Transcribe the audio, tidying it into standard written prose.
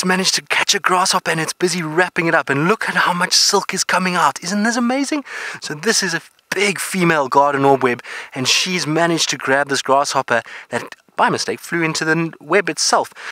it's managed to catch a grasshopper and it's busy wrapping it up. And look at how much silk is coming out. Isn't this amazing? So this is a big female garden orb web, and she's managed to grab this grasshopper that by mistake flew into the web itself.